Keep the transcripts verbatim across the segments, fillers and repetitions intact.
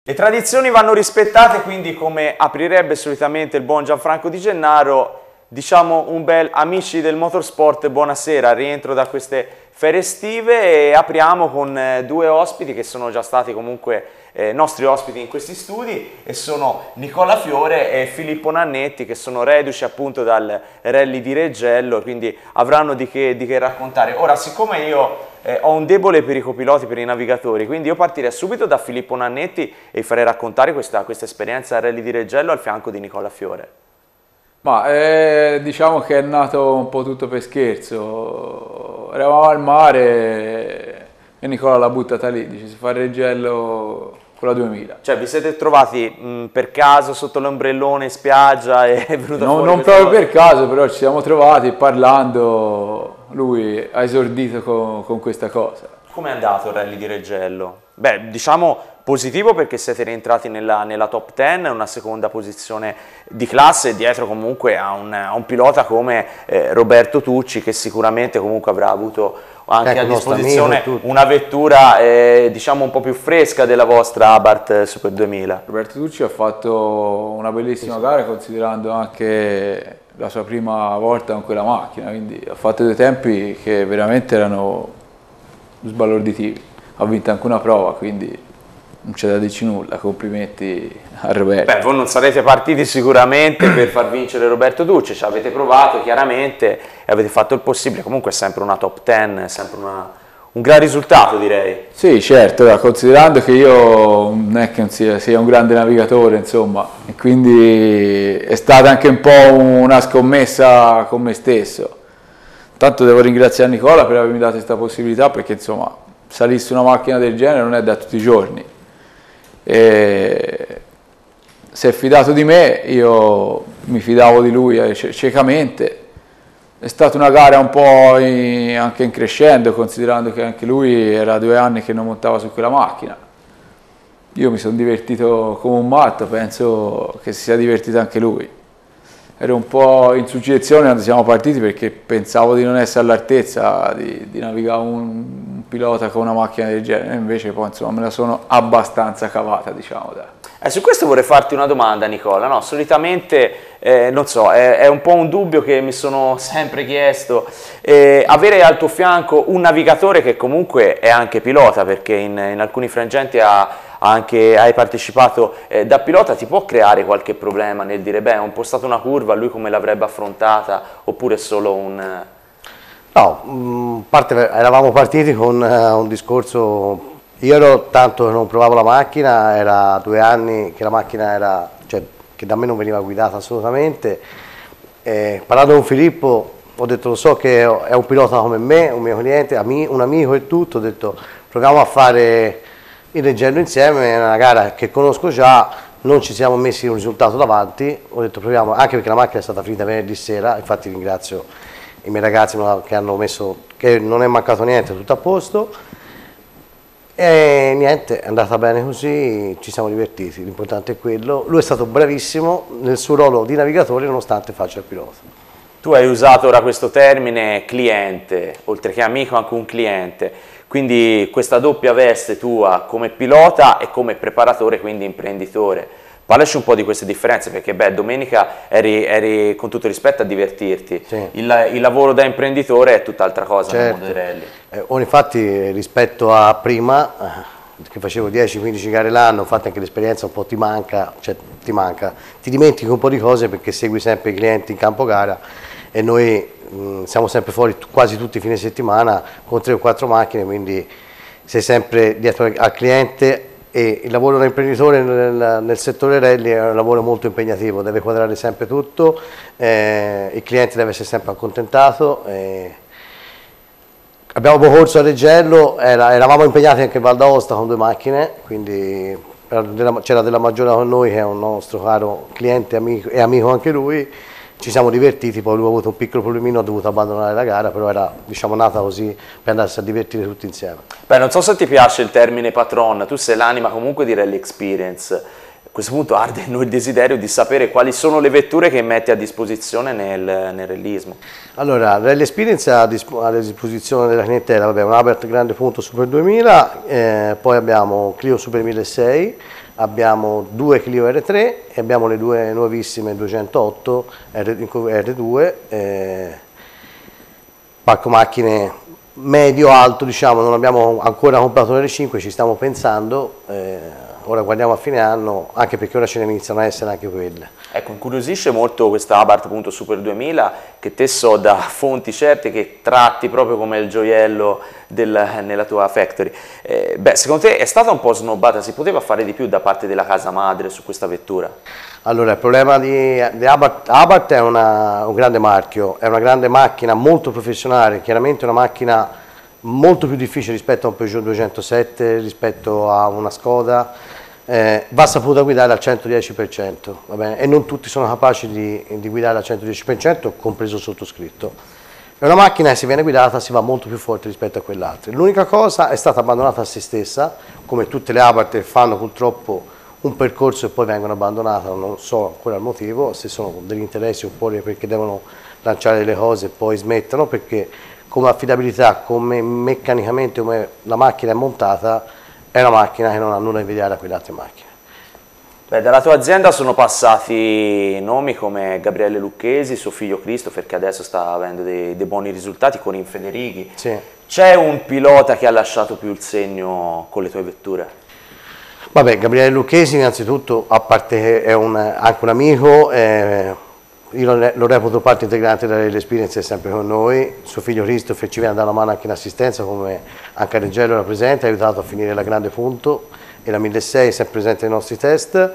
Le tradizioni vanno rispettate, quindi come aprirebbe solitamente il buon Gianfranco Di Gennaro, diciamo un bel amici del motorsport, buonasera, rientro da queste ferie estive e apriamo con eh, due ospiti che sono già stati comunque eh, nostri ospiti in questi studi e sono Nicola Fiore e Filippo Nannetti, che sono reduci appunto dal rally di Reggello, quindi avranno di che, di che raccontare. Ora, siccome io Eh, ho un debole per i copiloti, per i navigatori, quindi io partirei subito da Filippo Nannetti e farei raccontare questa, questa esperienza al Rally di Reggello al fianco di Nicola Fiore. Ma eh, diciamo che è nato un po' tutto per scherzo. Eravamo al mare e Nicola l'ha buttata lì, dice si fa il Reggello con la duemila. Cioè vi siete trovati mh, per caso sotto l'ombrellone in spiaggia e è venuta no, fuori non proprio cosa? Per caso, però ci siamo trovati parlando, lui ha esordito con, con questa cosa. Come è andato il Rally di Reggello? Beh, diciamo positivo perché siete rientrati nella, nella top dieci, una seconda posizione di classe, dietro comunque a un, a un pilota come eh, Roberto Tucci, che sicuramente comunque avrà avuto anche ecco, a disposizione una vettura eh, diciamo un po' più fresca della vostra Abarth Super duemila. Roberto Tucci ha fatto una bellissima sì. gara, considerando anche la sua prima volta con quella macchina, quindi ha fatto dei tempi che veramente erano sbalorditivi. Ha vinto anche una prova, quindi non c'è da dirci nulla, complimenti a Roberto. Beh, voi non sarete partiti sicuramente per far vincere Roberto Tucci, ci avete provato chiaramente e avete fatto il possibile, comunque è sempre una top dieci, è sempre una, un gran risultato direi. Sì, certo, considerando che io non è che non sia, sia un grande navigatore, insomma, e quindi è stata anche un po' una scommessa con me stesso. Tanto devo ringraziare Nicola per avermi dato questa possibilità, perché insomma salisse una macchina del genere non è da tutti i giorni. E si è fidato di me, io mi fidavo di lui ciecamente. È stata una gara un po' in, anche in crescendo, considerando che anche lui era due anni che non montava su quella macchina. Io mi sono divertito come un matto, penso che si sia divertito anche lui. Ero un po' in suggezione quando siamo partiti perché pensavo di non essere all'altezza di, di navigare un, un pilota con una macchina del genere, invece poi insomma me la sono abbastanza cavata, diciamo. Dai. Eh, su questo vorrei farti una domanda, Nicola. No, solitamente, eh, non so, è, è un po' un dubbio che mi sono sempre chiesto, eh, avere al tuo fianco un navigatore che comunque è anche pilota, perché in, in alcuni frangenti ha anche hai partecipato eh, da pilota, ti può creare qualche problema nel dire beh, ho impostato una curva, lui come l'avrebbe affrontata, oppure è solo un... No, mh, parte, eravamo partiti con uh, un discorso, io ero tanto che non provavo la macchina, era due anni che la macchina era, cioè che da me non veniva guidata assolutamente, eh, parlando con Filippo ho detto lo so che è un pilota come me, un mio cliente, un amico e tutto, ho detto proviamo a fare il Reggello insieme, è una gara che conosco già, non ci siamo messi un risultato davanti, ho detto proviamo, anche perché la macchina è stata finita venerdì sera, infatti ringrazio i miei ragazzi che hanno messo, che non è mancato niente, tutto a posto, e niente, è andata bene così, ci siamo divertiti, l'importante è quello, lui è stato bravissimo nel suo ruolo di navigatore nonostante faccia il pilota. Tu hai usato ora questo termine cliente, oltre che amico anche un cliente, quindi questa doppia veste tua come pilota e come preparatore, quindi imprenditore. Parlaci un po' di queste differenze, perché beh, domenica eri, eri con tutto rispetto a divertirti, sì. il, il lavoro da imprenditore è tutt'altra cosa certo. Nel mondo dei rally. Eh, infatti rispetto a prima, eh, che facevo dieci quindici gare l'anno, infatti anche l'esperienza un po' ti manca, cioè ti manca, ti dimentichi un po' di cose perché segui sempre i clienti in campo gara e noi mh, siamo sempre fuori quasi tutti i fine settimana con tre o quattro macchine, quindi sei sempre dietro al cliente e il lavoro da imprenditore nel, nel settore rally è un lavoro molto impegnativo, deve quadrare sempre tutto, eh, il cliente deve essere sempre accontentato. Eh. Abbiamo poi corso a Reggello, era, eravamo impegnati anche in Val d'Aosta con due macchine, quindi c'era della Maggiore con noi che è un nostro caro cliente amico, e amico anche lui. Ci siamo divertiti, poi lui ha avuto un piccolo problemino, ha dovuto abbandonare la gara, però era diciamo nata così per andarsi a divertire tutti insieme. Beh, non so se ti piace il termine patron, tu sei l'anima comunque di Rally Experience. A questo punto arde in noi il desiderio di sapere quali sono le vetture che metti a disposizione nel, nel rallyismo. Allora, Rally Experience ha a disposizione della clientela, vabbè, un Abarth grande punto Super duemila, eh, poi abbiamo Clio Super milleseicento, abbiamo due Clio R tre e abbiamo le due nuovissime duecentootto R due, eh, parco macchine medio-alto, diciamo, non abbiamo ancora comprato l'R cinque, ci stiamo pensando, eh, ora guardiamo a fine anno, anche perché ora ce ne iniziano a essere anche quelle. Ecco, incuriosisce molto questa Abarth appunto Super duemila, che te so da fonti certe che tratti proprio come il gioiello del, nella tua factory. Eh, beh, secondo te è stata un po' snobbata, si poteva fare di più da parte della casa madre su questa vettura? Allora, il problema di, di Abarth, Abarth è una, un grande marchio, è una grande macchina molto professionale, chiaramente una macchina molto più difficile rispetto a un Peugeot duecentosette, rispetto a una Skoda. Eh, va saputa guidare al centodieci per cento, va bene? E non tutti sono capaci di, di guidare al centodieci per cento, compreso il sottoscritto. È una macchina che se viene guidata si va molto più forte rispetto a quell'altra. L'unica cosa è stata abbandonata a se stessa, come tutte le Abarth che fanno purtroppo un percorso e poi vengono abbandonate, non so ancora il motivo, se sono degli interessi oppure perché devono lanciare delle cose e poi smettono, perché come affidabilità, come meccanicamente, come la macchina è montata, è una macchina che non ha nulla da invidiare a quelle altre macchine. Beh, dalla tua azienda sono passati nomi come Gabriele Lucchesi, suo figlio Christopher, che adesso sta avendo dei, dei buoni risultati con Infederighi. Sì. C'è un pilota che ha lasciato più il segno con le tue vetture? Vabbè, Gabriele Lucchesi innanzitutto, a parte che è un, anche un amico, eh, io lo, lo reputo parte integrante della Rally Experience, è sempre con noi. Suo figlio Christopher ci viene a dare una mano anche in assistenza, come anche a Reggello era presente, ha aiutato a finire la grande punto e la milleseicento è sempre presente nei nostri test.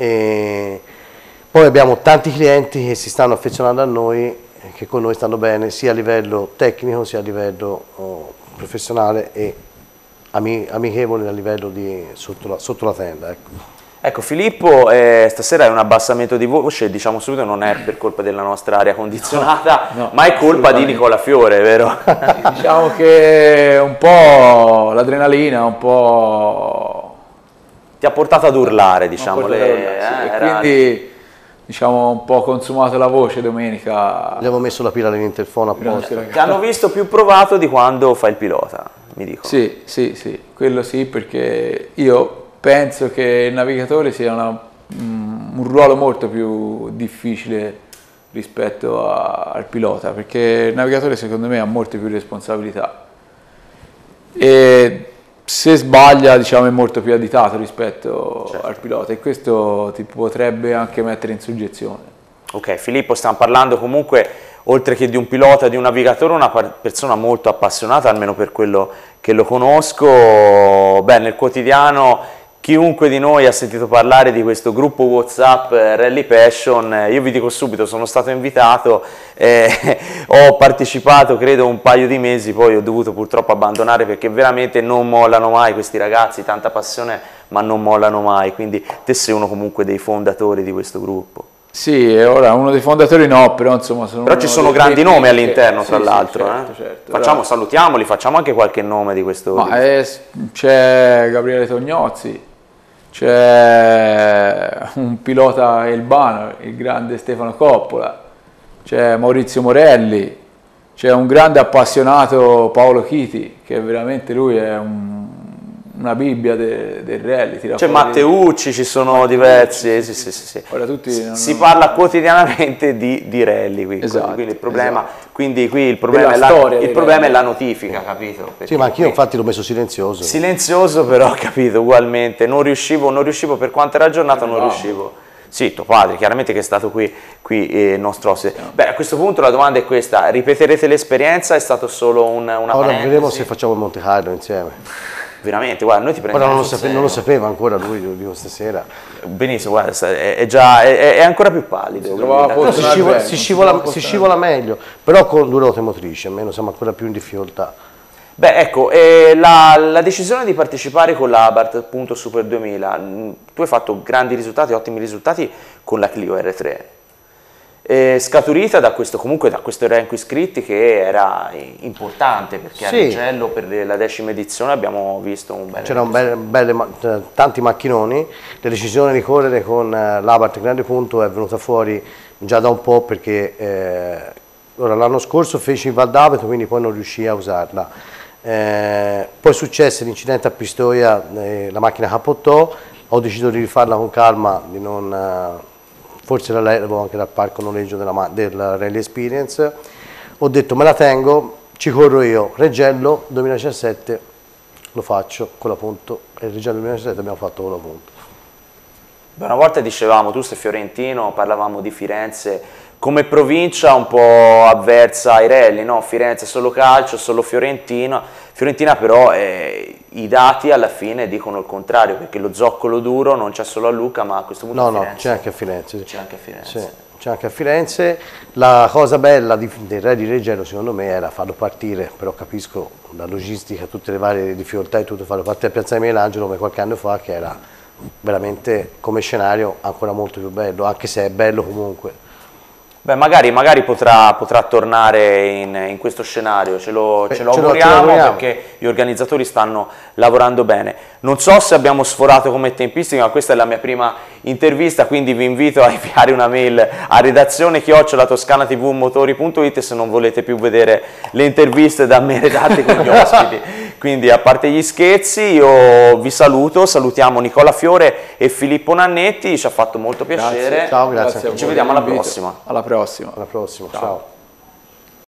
E poi abbiamo tanti clienti che si stanno affezionando a noi, che con noi stanno bene sia a livello tecnico sia a livello oh, professionale e ami, amichevole a livello di sotto la, sotto la tenda. Ecco. Ecco Filippo, eh, stasera è un abbassamento di voce, diciamo subito non è per colpa della nostra aria condizionata, no, no, ma è colpa di Nicola Fiore, vero? Diciamo che un po' l'adrenalina, un po'... ti ha portato ad urlare, diciamo. Le... urlare, sì. eh, e quindi diciamo un po' consumato la voce domenica. Gli avevo messo la pila dell'interfono apposta. Ti hanno visto più provato di quando fai il pilota, mi dicono. Sì, sì, sì, quello sì, perché io penso che il navigatore sia una, um, un ruolo molto più difficile rispetto a, al pilota, perché il navigatore secondo me ha molte più responsabilità e se sbaglia, diciamo, è molto più additato rispetto certo. al pilota, e questo ti potrebbe anche mettere in soggezione. Ok, Filippo, stiamo parlando comunque, oltre che di un pilota, di un navigatore, una persona molto appassionata, almeno per quello che lo conosco. Beh, nel quotidiano chiunque di noi ha sentito parlare di questo gruppo WhatsApp Rally Passion. Io vi dico subito, sono stato invitato, eh, ho partecipato credo un paio di mesi, poi ho dovuto purtroppo abbandonare perché veramente non mollano mai questi ragazzi, tanta passione ma non mollano mai, quindi te sei uno comunque dei fondatori di questo gruppo. Sì, ora uno dei fondatori no, però insomma sono Però ci sono grandi nomi all'interno, tra sì, l'altro. Sì, certo, eh? certo. Facciamo, salutiamoli, facciamo anche qualche nome di questo. C'è Gabriele Tognozzi, c'è un pilota elbano, il grande Stefano Coppola, c'è Maurizio Morelli, c'è un grande appassionato Paolo Chiti, che veramente lui è un... una bibbia del de rally. C'è Matteucci, ci sono Matteucci, diversi, sì, sì, sì, sì. Ora tutti si, non, si parla quotidianamente di, di rally qui, esatto, quindi il problema, esatto. quindi qui il problema, è la, il problema è la notifica, capito? Perché sì, ma anch'io infatti l'ho messo silenzioso. Silenzioso però, capito, ugualmente, non riuscivo, non riuscivo per quanto era giornata, non riuscivo. Sì, tuo padre, chiaramente che è stato qui, qui eh, nostro ospite. Beh, a questo punto la domanda è questa, ripeterete l'esperienza? È stato solo un, una Ora parentesi? vedremo se facciamo il Monte Carlo insieme. Veramente, guarda, noi ti prendiamo. Ora non lo, sape non lo sapeva ancora lui, lo dico stasera. Benissimo, guarda, è, è già è, è ancora più pallido. No, si, scivola, si, scivola, si scivola meglio, però con due ruote motrici, almeno siamo ancora più in difficoltà. Beh, ecco, eh, la, la decisione di partecipare con la Abarth appunto Super duemila, mh, tu hai fatto grandi risultati, ottimi risultati con la Clio R tre. Eh, scaturita da questo, comunque da questo elenco iscritti che era importante, perché sì. A Reggello per la decima edizione abbiamo visto un bel c'erano belle, belle, tanti macchinoni. La decisione di correre con l'Abarth Grande Punto è venuta fuori già da un po', perché eh, l'anno scorso feci in Val d'Aveto, quindi poi non riuscii a usarla. Eh, poi successe l'incidente a Pistoia, eh, la macchina capottò, ho deciso di rifarla con calma, di non, eh, forse la levo anche dal parco noleggio della, del Rally Experience. Ho detto me la tengo, ci corro io, Reggello duemiladiciassette lo faccio con la punto, e il Reggello duemiladiciassette abbiamo fatto con la punto. Beh, una volta dicevamo, tu sei fiorentino, parlavamo di Firenze come provincia un po' avversa ai rally, no? Firenze solo calcio, solo Fiorentina, Fiorentina però eh, i dati alla fine dicono il contrario, perché lo zoccolo duro non c'è solo a Lucca, ma a questo punto no, a Firenze. No, c'è anche a Firenze. C'è anche a Firenze. Sì, c'è anche a Firenze. La cosa bella di, del Rally Reggello secondo me era farlo partire, però capisco la logistica, tutte le varie difficoltà e tutto, farlo partire a Piazza di Michelangelo come qualche anno fa, che era veramente come scenario ancora molto più bello, anche se è bello comunque. Beh, magari, magari potrà, potrà tornare in, in questo scenario, ce lo, Beh, ce lo ce lo- auguriamo, ce lo auguriamo. perché gli organizzatori stanno lavorando bene. Non so se abbiamo sforato come tempistica, ma questa è la mia prima intervista, quindi vi invito a inviare una mail a redazione chiocciola toscana tv motori punto it se non volete più vedere le interviste da me redatte con gli ospiti. Quindi a parte gli scherzi io vi saluto, salutiamo Nicola Fiore e Filippo Nannetti, ci ha fatto molto piacere. Ciao, grazie. a Ci voi vediamo alla dell'invito. prossima. Alla prossima. Alla prossima, Ciao. ciao.